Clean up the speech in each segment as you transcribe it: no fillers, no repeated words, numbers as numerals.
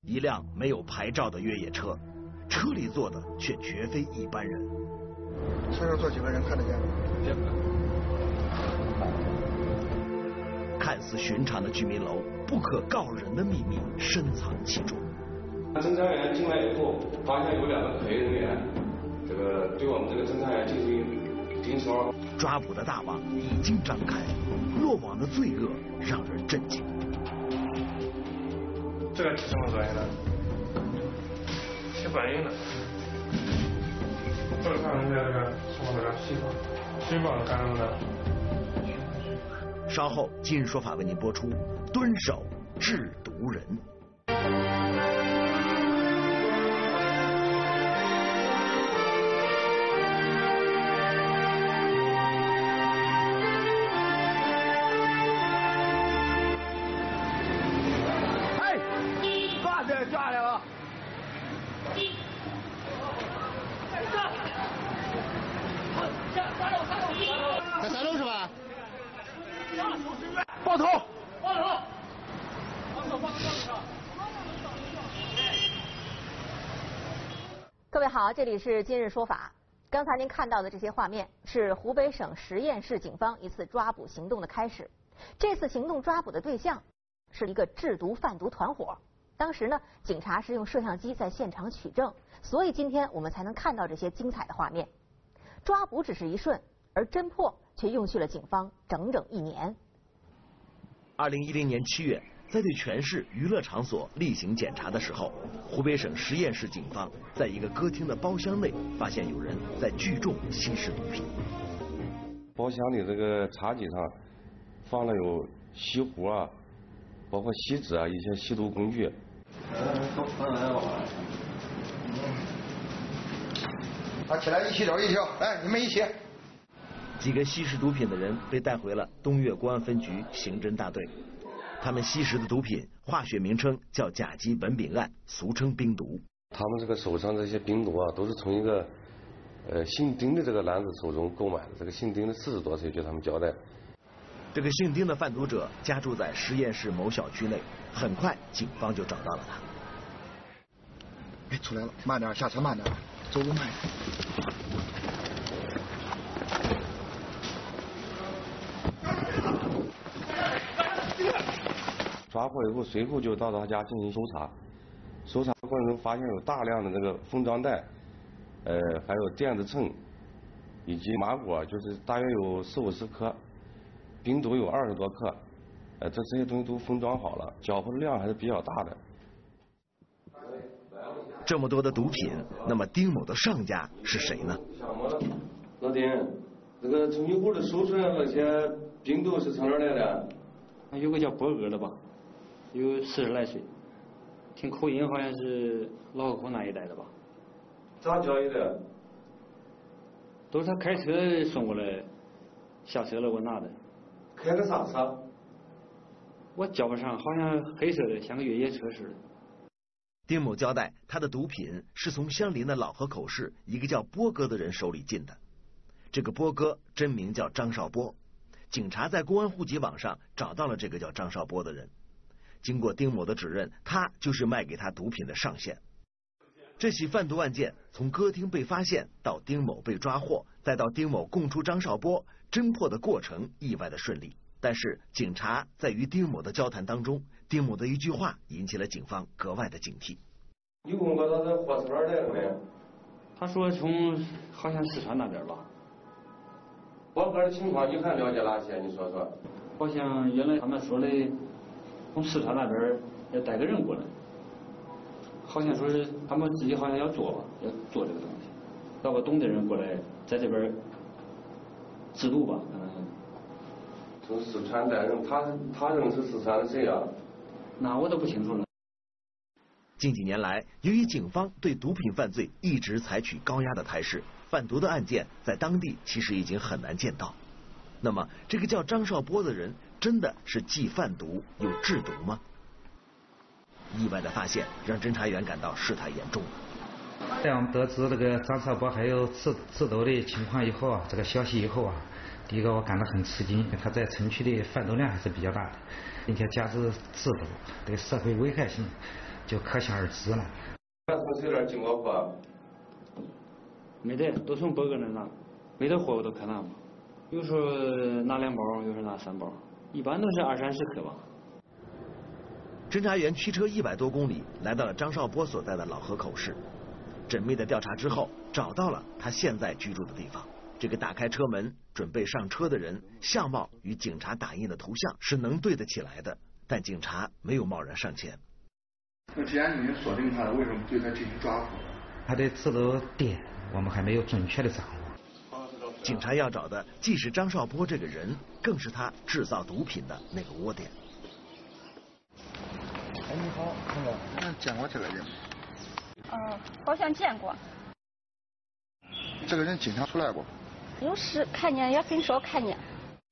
一辆没有牌照的越野车，车里坐的却绝非一般人。 车上坐几个人看得见吗？见不到。 看似寻常的居民楼，不可告人的秘密深藏其中。 侦查员进来以后，发现有2个可疑人员，这个对我们这个侦查员进行盯梢。 抓捕的大网已经张开，落网的罪恶让人震惊。 这个是什么专业的？写反应的。这个看人家这个什么来着？细胞干什么的？ 稍后今日说法为您播出：蹲守制毒人。 抓来了！ 在3楼是吧？ 爆头！ 各位好，这里是今日说法。刚才您看到的这些画面是湖北省十堰市警方一次抓捕行动的开始。这次行动抓捕的对象是一个制毒贩毒团伙。当时呢，警察是用摄像机在现场取证，所以今天我们才能看到这些精彩的画面。抓捕只是一瞬，而侦破却用去了警方整整1年。 2010年7月，在对全市娱乐场所例行检查的时候，湖北省十堰市警方在一个歌厅的包厢内发现有人在聚众吸食毒品。 包厢里这个茶几上放了有锡壶啊，包括锡纸啊，一些吸毒工具。 啊，起来一起走，一起走，来，你们一起。 几个吸食毒品的人被带回了东岳公安分局刑侦大队。他们吸食的毒品化学名称叫甲基苯丙胺，俗称冰毒。 他们这个手上这些冰毒啊，都是从一个姓丁的这个男子手中购买的。这个姓丁的40多岁，据他们交代。 这个姓丁的贩毒者家住在十堰市某小区内，很快警方就找到了他。 哎，出来了，慢点，下车慢点，走路慢点。 抓获以后，随后就到他家进行搜查。搜查过程中发现有大量的这个封装袋，还有电子秤，以及麻果，就是大约有40、50颗。冰毒有20多克，这些东西都封装好了，缴获的量还是比较大的。 这么多的毒品，那么丁某的上家是谁呢？ 老丁，这个从你屋里搜出来那些冰毒是从哪儿来的？ 有个叫波哥的吧，有40来岁，听口音好像是老河口那一带的吧。 咋交易的？ 都是他开车送过来，下车了我拿的。 开个啥车？ 我叫不上，好像黑色的，像个越野车似的。 丁某交代，他的毒品是从相邻的老河口市一个叫波哥的人手里进的。这个波哥真名叫张少波，警察在公安户籍网上找到了这个叫张少波的人。经过丁某的指认，他就是卖给他毒品的上线。这起贩毒案件从歌厅被发现到丁某被抓获，再到丁某供出张少波，侦破的过程意外的顺利。但是警察在与丁某的交谈当中，丁某的一句话引起了警方格外的警惕。 你问过他的货从哪儿来的没有？ 他说从好像四川那边吧。 包哥的情况你还了解哪些？你说说。 好像原来他们说的从四川那边要带个人过来，好像说是他们自己好像要做这个东西，找个懂的人过来在这边制毒吧，可能是。 从四川带人，他认识四川的谁啊？ 那我都不清楚了。 近几年来，由于警方对毒品犯罪一直采取高压的态势，贩毒的案件在当地其实已经很难见到。那么，这个叫张少波的人真的是既贩毒又制毒吗？意外的发现让侦查员感到事态严重了。 在我们得知这个张少波还有制毒的情况以后啊，这个消息以后啊，第一个我感到很吃惊，他在城区的贩毒量还是比较大的，并且加之制毒对社会危害性就可想而知了。 那同事有点进过货？ 没得，都从波哥那拿，没得货我都可拿嘛。有时候拿2包，有时候拿3包，一般都是20-30克吧。 侦查员驱车100多公里，来到了张少波所在的老河口市。缜密的调查之后，找到了他现在居住的地方。这个打开车门准备上车的人，相貌与警察打印的图像是能对得起来的，但警察没有贸然上前。 那既然你们锁定他了，为什么不对他进行抓捕？ 他的制毒点我们还没有准确的掌握。 警察要找的既是张少波这个人，更是他制造毒品的那个窝点。 哎，你好，朋友，见过这个人吗？ 好像见过。 这个人经常出来不？ 有时看见，也很少看见。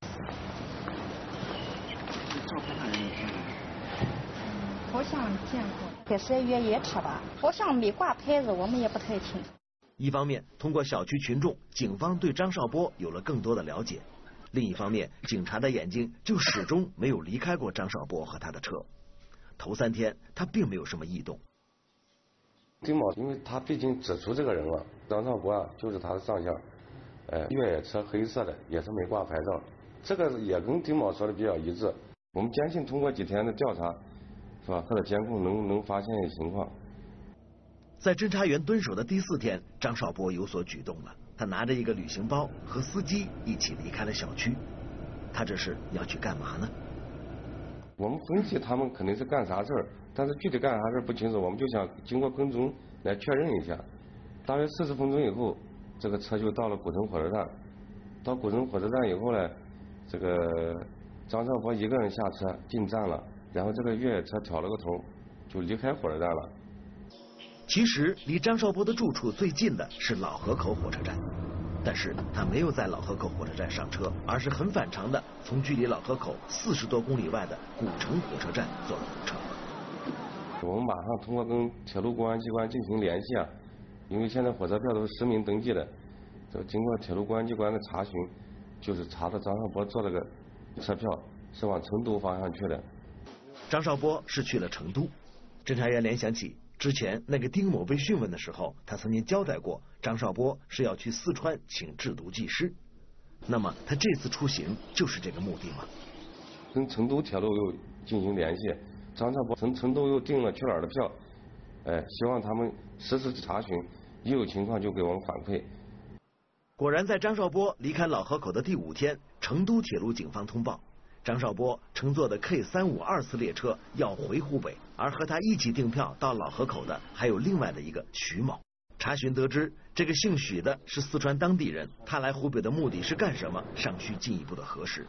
照片上有见过。 好像见过。这是越野车吧？好像没挂牌子，我们也不太清楚。 一方面，通过小区群众，警方对张少波有了更多的了解；另一方面，警察的眼睛就始终没有离开过张少波和他的车。头3天，他并没有什么异动。 丁某，因为他毕竟指出这个人了，张少波啊，就是他的上线，越野车黑色的，也是没挂牌照，这个也跟丁某说的比较一致。我们坚信通过几天的调查，是吧？他的监控能发现的情况。 在侦查员蹲守的第4天，张少波有所举动了。他拿着一个旅行包，和司机一起离开了小区。他这是要去干嘛呢？ 我们分析他们肯定是干啥事儿，但是具体干啥事儿不清楚，我们就想经过跟踪来确认一下。大约40分钟以后，这个车就到了古城火车站。到古城火车站以后呢，这个张少波一个人下车进站了，然后这个越野车挑了个头，就离开火车站了。 其实离张少波的住处最近的是老河口火车站，但是他没有在老河口火车站上车，而是很反常的从距离老河口40多公里外的古城火车站坐了火车。 我们马上通过跟铁路公安机关进行联系啊，因为现在火车票都是实名登记的，这经过铁路公安机关的查询，就是查到张少波坐了个车票是往成都方向去的。 张少波是去了成都，侦查员联想起之前那个丁某被讯问的时候，他曾经交代过张少波是要去四川请制毒技师。那么他这次出行就是这个目的吗？ 跟成都铁路又进行联系，张少波从成都又订了去哪儿的票，希望他们实时查询，一有情况就给我们反馈。 果然在张少波离开老河口的第5天，成都铁路警方通报，张少波乘坐的 K352次列车要回湖北，而和他一起订票到老河口的还有另外的一个徐某。查询得知，这个姓许的是四川当地人，他来湖北的目的是干什么，尚需进一步的核实。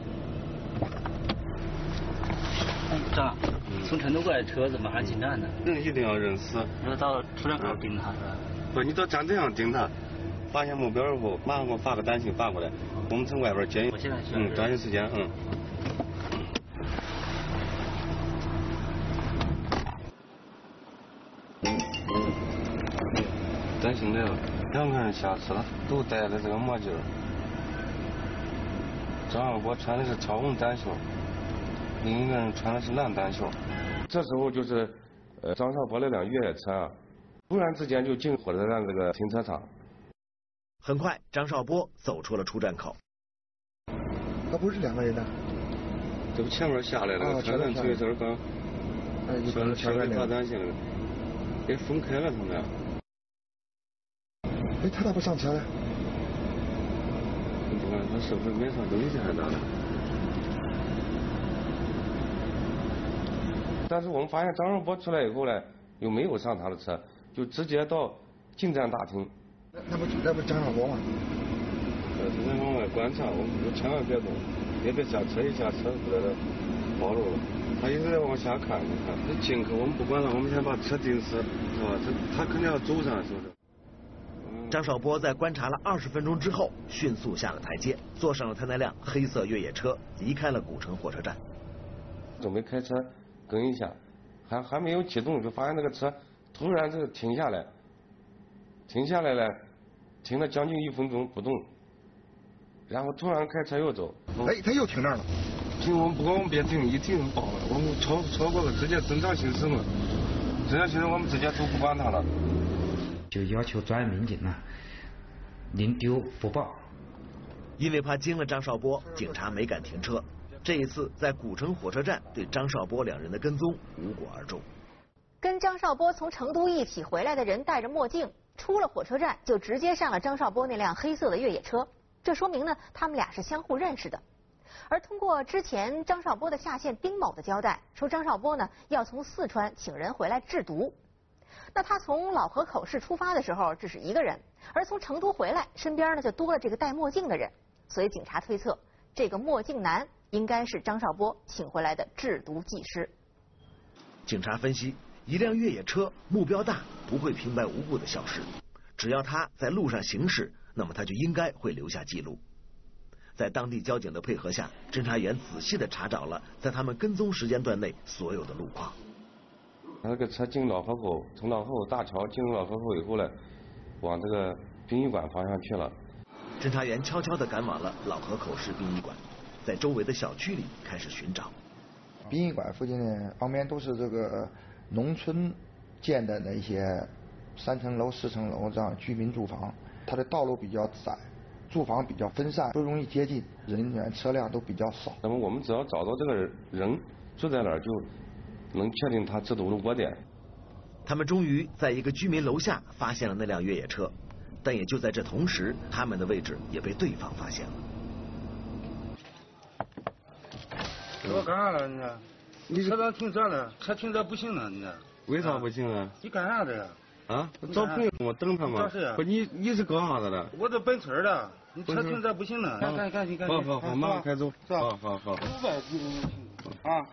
张，从成都过来的车子马上进站的。 那一定要认识。 要到出站口盯他是吧？ 不，你到站这样盯他，发现目标以后，马上给我发个短信发过来，我们从外边接应。 我现在去。 抓紧时间，短信来了，2个人下车，都戴着这个墨镜。张少波穿的是超红短袖，另一个人穿的是蓝短袖。这时候就是张少波那辆越野车啊，突然之间就进火车站这个停车场。 很快，张少波走出了出站口。 那不是2个人的？ 这不前面下来了，车站推车刚，前面发短信了，给分开了他们俩。 哎，他咋不上车呢？ 不管他是不是没上东西还是咋的？但是我们发现张少波出来以后呢，又没有上他的车，就直接到进站大厅。 那不张少波吗？ 只能往外观察，我们千万别动，也别下车，一下车不在这暴露了。他一直在往下看，你看，这进口我们不管了，我们先把车停死，是吧？他肯定要走上，是不是？ 张少波在观察了20分钟之后，迅速下了台阶，坐上了他那辆黑色越野车，离开了古城火车站。 准备开车跟一下，还没有启动，就发现那个车突然就停下来了，停了将近1分钟不动，然后突然开车又走。 哎，他又停那儿了。 停，我们不管我们别停，一停爆了，我们超过了直接正常行驶了。 这样其实我们直接就不管他了， 就要求专案民警呢，宁丢不报。 因为怕惊了张少波，警察没敢停车。这一次在古城火车站对张少波两人的跟踪无果而终。 跟张少波从成都一起回来的人戴着墨镜，出了火车站就直接上了张少波那辆黑色的越野车，这说明呢他们俩是相互认识的。而通过之前张少波的下线丁某的交代，说张少波呢要从四川请人回来制毒。那他从老河口市出发的时候只是一个人，而从成都回来身边呢就多了这个戴墨镜的人，所以警察推测这个墨镜男应该是张少波请回来的制毒技师。 警察分析，一辆越野车目标大，不会平白无故的消失，只要他在路上行驶，那么他就应该会留下记录。在当地交警的配合下，侦查员仔细的查找了在他们跟踪时间段内所有的路况。 那个车进老河口，从老河口大桥进入老河口以后呢，往这个殡仪馆方向去了。 侦查员悄悄地赶往了老河口市殡仪馆，在周围的小区里开始寻找。 殡仪馆附近的旁边都是这个农村建的那些3层楼、4层楼这样居民住房，它的道路比较窄，住房比较分散，不容易接近，人员车辆都比较少。 那么我们只要找到这个人住在哪儿，就能确定他制毒的窝点。 他们终于在一个居民楼下发现了那辆越野车，但也就在这同时，他们的位置也被对方发现了。 我干啥了你车上停这了，车停这不行了你。 为啥不行啊？ 你干啥的？ 啊？找朋友我等他嘛。不，你是干啥的了？ 我这本村的，你车停这不行了。赶紧。 好，马上开走。好。 啊。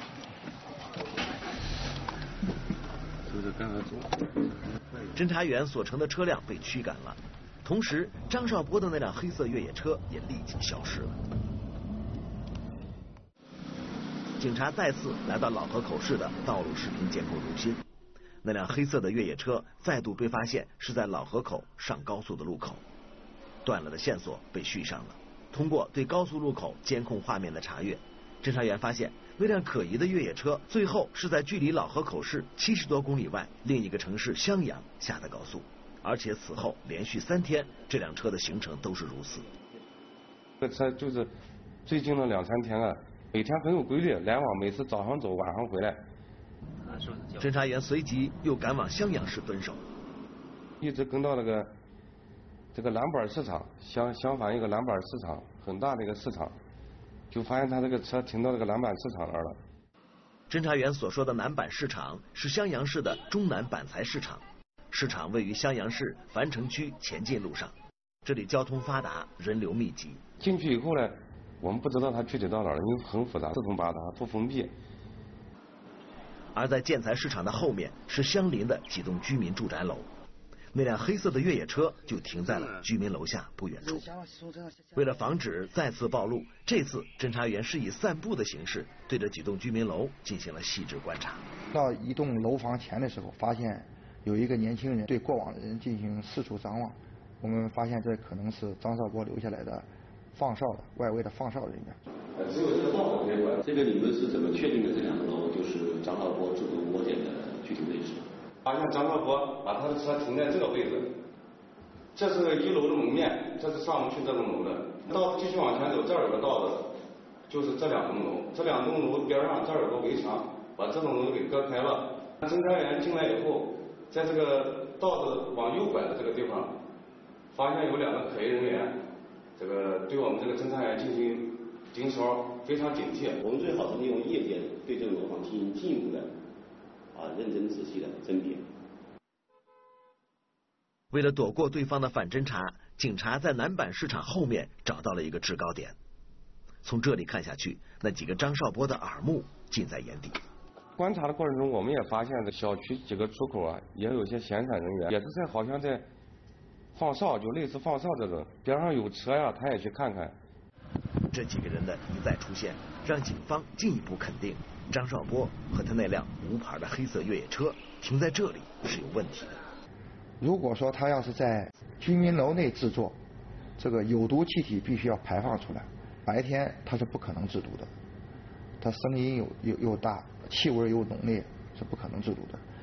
就是赶快走。 侦查员所乘的车辆被驱赶了，同时张少波的那辆黑色越野车也立即消失了。警察再次来到老河口市的道路视频监控中心，那辆黑色的越野车再度被发现是在老河口上高速的路口，断了的线索被续上了。通过对高速路口监控画面的查阅，侦查员发现那辆可疑的越野车最后是在距离老河口市70多公里外另一个城市襄阳下的高速，而且此后连续3天这辆车的行程都是如此。 这车就是最近的2、3天啊，每天很有规律来往，每次早上走晚上回来。 侦查员随即又赶往襄阳市蹲守， 一直跟到这个蓝板市场，相反一个蓝板市场很大的一个市场，就发现他这个车停到这个蓝板市场那儿了。 侦查员所说的南板市场是襄阳市的中南板材市场，市场位于襄阳市樊城区前进路上，这里交通发达，人流密集。 进去以后呢，我们不知道他具体到哪儿，因为很复杂，四通八达，不封闭。 而在建材市场的后面是相邻的几栋居民住宅楼，那辆黑色的越野车就停在了居民楼下不远处。为了防止再次暴露，这次侦查员是以散步的形式对着几栋居民楼进行了细致观察。 到一栋楼房前的时候，发现有一个年轻人对过往的人进行四处张望，我们发现这可能是张少波留下来的放哨的外围的放哨人员。 只有这个道口这块，这个你们是怎么确定的这2栋楼就是张少波制毒窝点的具体位置？ 发现张少波把他的车停在这个位置，这是1楼的门面，这是上不去这栋楼的。道继续往前走，这儿有个道子，就是这2栋楼，这2栋楼边上这儿有个围墙，把这栋楼给隔开了。侦查员进来以后，在这个道子往右拐的这个地方，发现有2个可疑人员，这个对我们这个侦查员进行盯梢，非常警惕。 我们最好是利用夜间对这个楼房进行进一步的认真仔细的甄别。 为了躲过对方的反侦查，警察在南板市场后面找到了一个制高点。从这里看下去，那几个张少波的耳目尽在眼底。 观察的过程中，我们也发现这小区几个出口啊，也有些闲散人员，也是好像在放哨，就类似放哨这种。边上有车呀，他也去看看。 这几个人的一再出现，让警方进一步肯定张少波和他那辆无牌的黑色越野车停在这里是有问题的。 如果说他要是在居民楼内制作，这个有毒气体必须要排放出来，白天它是不可能制毒的，它声音又大，气味又浓烈，是不可能制毒的。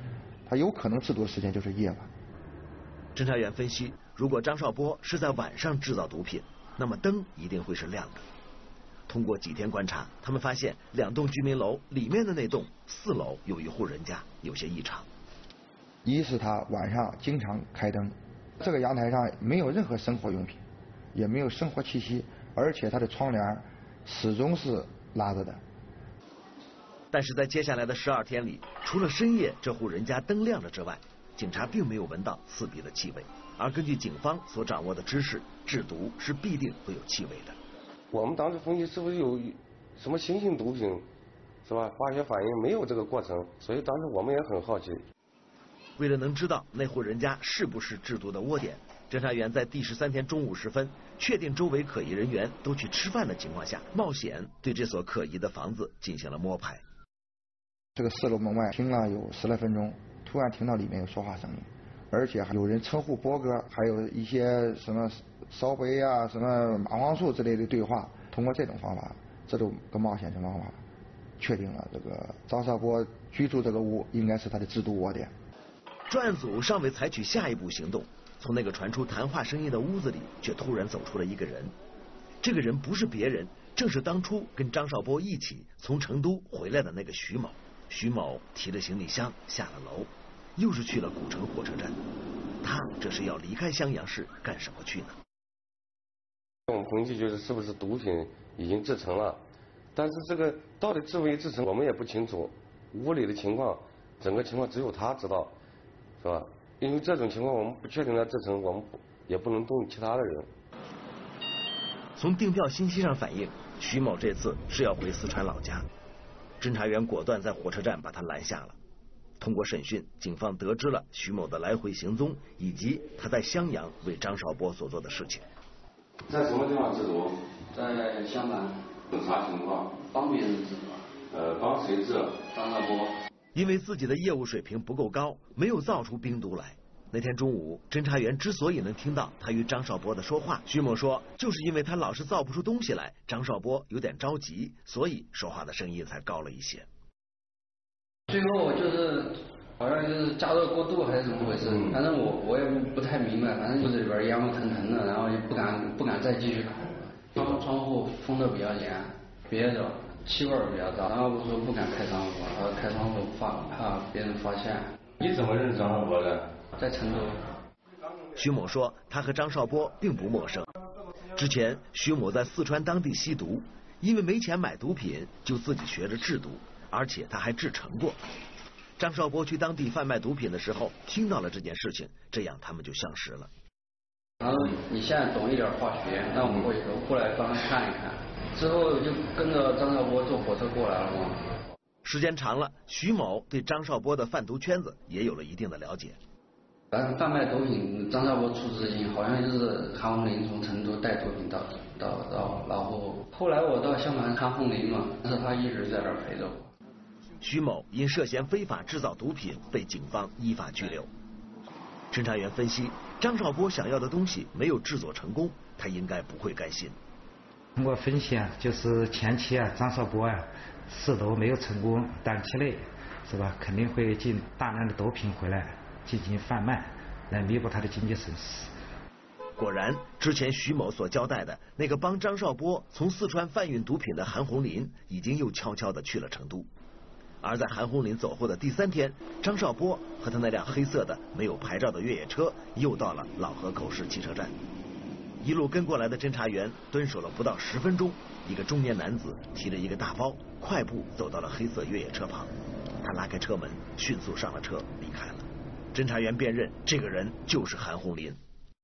他有可能制毒的时间就是夜晚。 侦查员分析，如果张少波是在晚上制造毒品，那么灯一定会是亮的。通过几天观察，他们发现2栋居民楼里面的那栋4楼有一户人家有些异常。 一是他晚上经常开灯，这个阳台上没有任何生活用品，也没有生活气息，而且他的窗帘始终是拉着的。 但是在接下来的12天里，除了深夜这户人家灯亮着之外，警察并没有闻到刺鼻的气味。而根据警方所掌握的知识，制毒是必定会有气味的。 我们当时分析是不是有什么新型毒品，是吧？化学反应没有这个过程，所以当时我们也很好奇。 为了能知道那户人家是不是制毒的窝点，侦查员在第13天中午时分，确定周围可疑人员都去吃饭的情况下，冒险对这所可疑的房子进行了摸排。 这个4楼门外听了有10来分钟，突然听到里面有说话声音，而且还有人称呼波哥，还有一些什么烧杯啊、什么麻黄素之类的对话。通过这种方法，这种个冒险性方法，确定了这个张少波居住这个屋应该是他的制毒窝点。 专案组尚未采取下一步行动，从那个传出谈话声音的屋子里，却突然走出了一个人。这个人不是别人，正是当初跟张少波一起从成都回来的那个徐某。徐某提着行李箱下了楼，又是去了古城火车站。他这是要离开襄阳市干什么去呢？ 我们分析就是不是毒品已经制成了，但是这个到底制没制成我们也不清楚。屋里的情况，整个情况只有他知道，是吧？因为这种情况我们不确定他制成，我们也不能动其他的人。 从订票信息上反映，徐某这次是要回四川老家。侦查员果断在火车站把他拦下了。通过审讯，警方得知了徐某的来回行踪，以及他在襄阳为张少波所做的事情。 在什么地方制毒？ 在襄南。 有啥情况？ 帮别人制毒。 帮谁制？ 张少波。 因为自己的业务水平不够高，没有造出冰毒来。那天中午，侦查员之所以能听到他与张少波的说话，徐某说，就是因为他老是造不出东西来，张少波有点着急，所以说话的声音才高了一些。 最后就是好像就是加热过度还是怎么回事，反正我也不太明白，反正屋子里边烟雾腾腾的，然后也不敢再继续烤。窗户封得比较严，憋着，气味比较大，然后我说不敢开窗户，开窗户怕别人发现。 你怎么认识张少波的？ 在成都。 徐某说，他和张少波并不陌生。之前，徐某在四川当地吸毒，因为没钱买毒品，就自己学着制毒，而且他还制成过。张少波去当地贩卖毒品的时候，听到了这件事情，这样他们就相识了。 然后你现在懂一点化学，那我们会过来帮他看一看。之后就跟着张少波坐火车过来了嘛。 时间长了，徐某对张少波的贩毒圈子也有了一定的了解。 贩卖毒品，张少波出资金，好像就是韩红林从成都带毒品到，然后来我到襄南韩红林嘛，但是他一直在这儿陪着我。 徐某因涉嫌非法制造毒品被警方依法拘留。侦查员分析，张少波想要的东西没有制作成功，他应该不会甘心。 通过分析啊，就是前期啊，张少波啊试毒没有成功，短期内是吧，肯定会进大量的毒品回来进行贩卖，来弥补他的经济损失。 果然，之前徐某所交代的那个帮张少波从四川贩运毒品的韩红林，已经又悄悄地去了成都。而在韩红林走后的第3天，张少波和他那辆黑色的没有牌照的越野车又到了老河口市汽车站。一路跟过来的侦查员蹲守了不到10分钟，一个中年男子提着一个大包，快步走到了黑色越野车旁。他拉开车门，迅速上了车离开了。侦查员辨认这个人就是韩红林。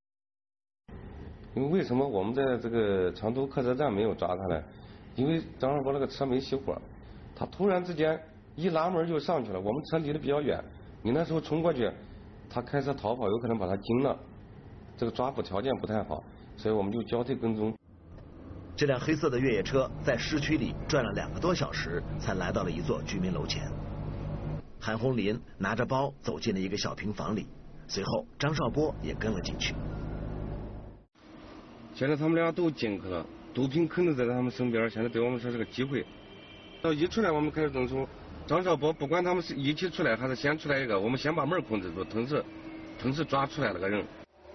因为为什么我们在这个成都客车站没有抓他呢？因为张少波那个车没熄火，他突然之间一拉门就上去了，我们车离得比较远，你那时候冲过去，他开车逃跑有可能把他惊了，这个抓捕条件不太好，所以我们就交替跟踪。 这辆黑色的越野车在市区里转了2个多小时，才来到了一座居民楼前。韩红林拿着包走进了一个小平房里，随后张少波也跟了进去。 现在他们俩都进去了，毒品肯定在他们身边，现在对我们说是个机会。到一出来我们开始动手， 张少波不管他们是一起出来还是先出来一个，我们先把门控制住，同时抓出来那个人。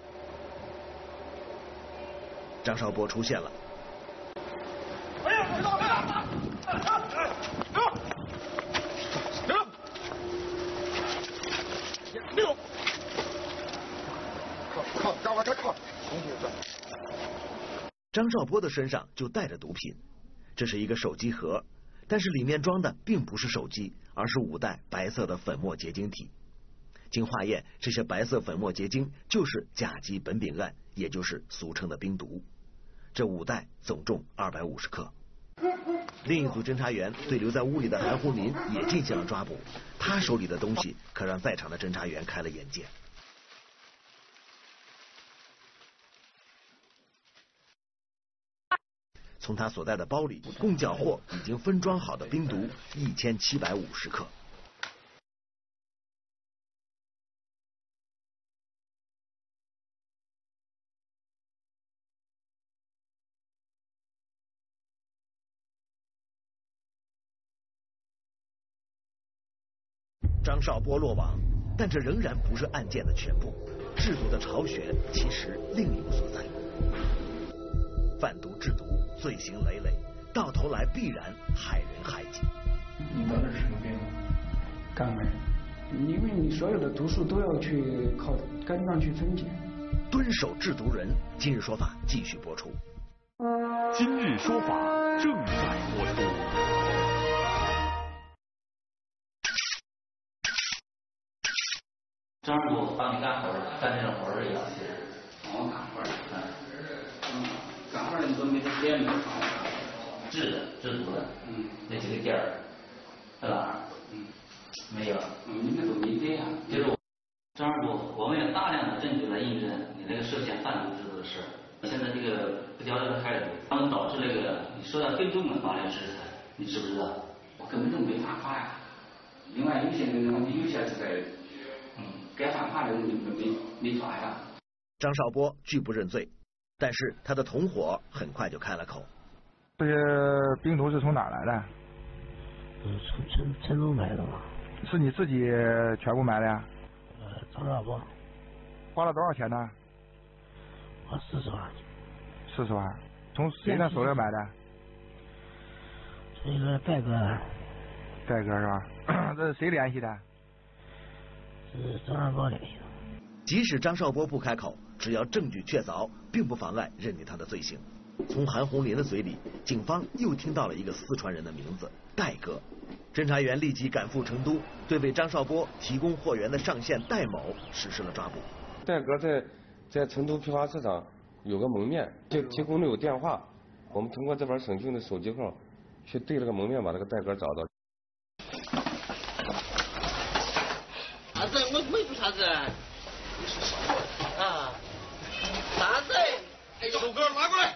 张少波出现了。张少波的身上就带着毒品，这是一个手机盒，但是里面装的并不是手机，而是5袋白色的粉末结晶体。经化验，这些白色粉末结晶就是甲基苯丙胺，也就是俗称的冰毒。这5袋总重250克。另一组侦查员对留在屋里的韩红林也进行了抓捕，他手里的东西可让在场的侦查员开了眼界。从他所在的包里共缴获已经分装好的冰毒1750克。张少波落网，但这仍然不是案件的全部。制毒的巢穴其实另有所在。贩毒制毒，罪行累累，到头来必然害人害己。 你得的是什么病？肝癌。因为你所有的毒素都要去靠肝脏去分解。 蹲守制毒人，今日说法继续播出。 今日说法正在播出。 张师傅帮你干活，干这种活也是。 我干活，干活你都没得点没制毒的，那几个点儿在哪儿？没有， 你们都没点啊。 就是张师傅，我们有大量的证据来印证你那个涉嫌贩毒制毒的事。现在这个不交这个态度，他们导致那个你受到更重的法律制裁，你知不知道？ 我根本就没犯法呀。另外有些人有些是在。该犯法的人没抓呀。 张少波拒不认罪，但是他的同伙很快就开了口。 这些冰毒是从哪儿来的？ 从成都买的吧。 是你自己全部买的呀？ 张少波。 花了多少钱呢？ 花40万。 40万？从谁那手里买的？ 从一个戴哥。 戴哥是吧？这是谁联系的？ 是张少波联系的。 即使张少波不开口，只要证据确凿，并不妨碍认定他的罪行。从韩红林的嘴里，警方又听到了一个四川人的名字戴哥。侦查员立即赶赴成都，对为张少波提供货源的上线戴某实施了抓捕。 戴哥在成都批发市场有个门面，就提供了有电话，我们通过这边审讯的手机号去对这个门面，把这个戴哥找到。 啥子？我没做啥子。啊？啥子？哎，豆哥拿过来。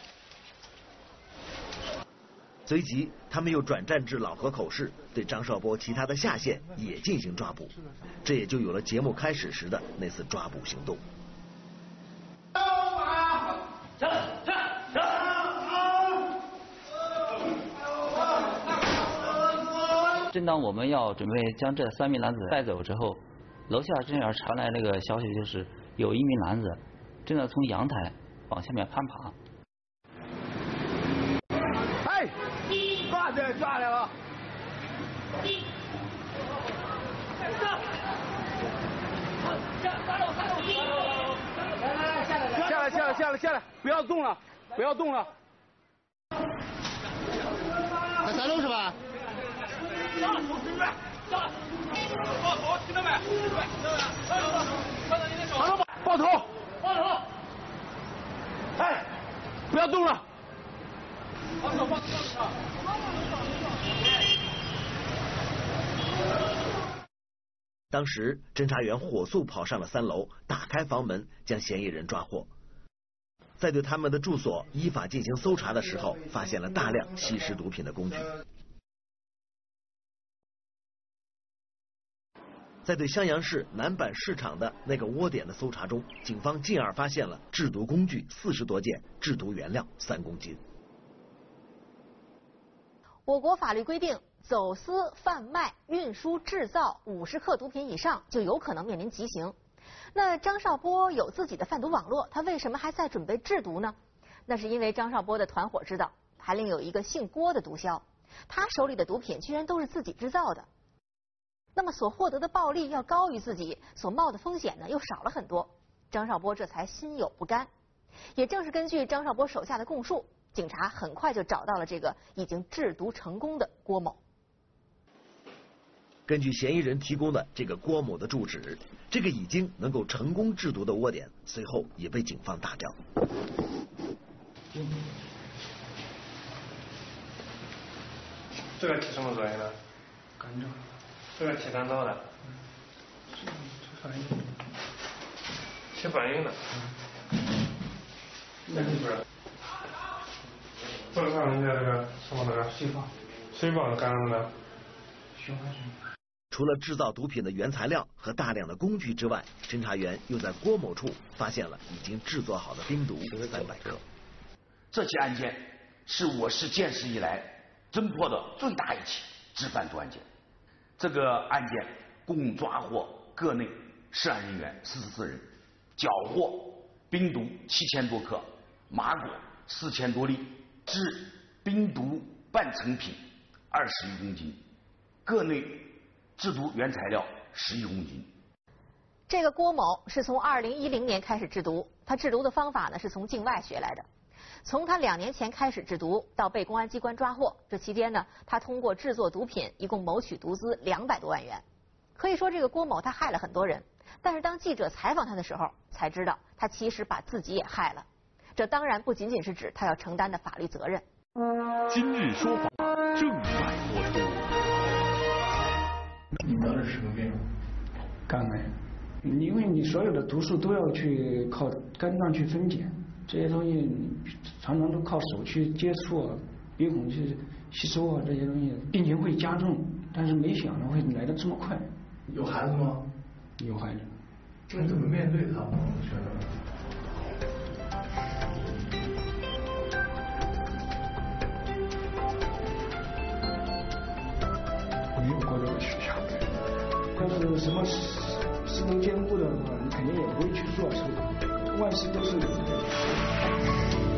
随即，他们又转战至老河口市，对张少波其他的下线也进行抓捕，这也就有了节目开始时的那次抓捕行动。 正当我们要准备将这3名男子带走之后，楼下正好传来那个消息，就是有1名男子正在从阳台往下面攀爬。 哎，抓来了！下来！不要动了！在3楼是吧？抱头！哎，不要动了！ 当时，侦查员火速跑上了3楼，打开房门，将嫌疑人抓获。在对他们的住所依法进行搜查的时候，发现了大量吸食毒品的工具。在对襄阳市南坂市场的那个窝点的搜查中，警方进而发现了制毒工具40多件，制毒原料3公斤。 我国法律规定， 走私、贩卖、运输、制造50克毒品以上，就有可能面临极刑。那张少波有自己的贩毒网络，他为什么还在准备制毒呢？那是因为张少波的团伙知道，还另有一个姓郭的毒枭，他手里的毒品居然都是自己制造的。那么所获得的暴利要高于自己所冒的风险呢，又少了很多。张少波这才心有不甘。也正是根据张少波手下的供述，警察很快就找到了这个已经制毒成功的郭某。 根据嫌疑人提供的这个郭某的住址，这个已经能够成功制毒的窝点，随后也被警方打掉。 这个起什么作用呢？ 干燥。 这个起干燥的。起反应的。那里边。这个上面这个什么这个？水泵干什么的？ 循环水。 除了制造毒品的原材料和大量的工具之外，侦查员又在郭某处发现了已经制作好的冰毒300克。 这起案件是我市建市以来侦破的最大一起制贩毒案件。这个案件共抓获个内涉案人员44人，缴获冰毒7000多克，麻果4000多粒，制冰毒半成品21公斤，个内制毒原材料11公斤。 这个郭某是从2010年开始制毒，他制毒的方法呢是从境外学来的。从他2年前开始制毒到被公安机关抓获，这期间呢，他通过制作毒品一共谋取毒资200多万元。可以说这个郭某他害了很多人，但是当记者采访他的时候，才知道他其实把自己也害了。这当然不仅仅是指他要承担的法律责任。 今日说法正在播出。 你得的是什么病？肝癌。因为你所有的毒素都要去靠肝脏去分解，这些东西常常都靠手去接触啊、鼻孔去吸收啊，这些东西病情会加重，但是没想到会来得这么快。 有孩子吗？ 有孩子。 那怎么面对他们？我觉得。 没有过这个学校，要是什么事都兼顾的话，你肯定也不会去做，是吧？万事都是有的。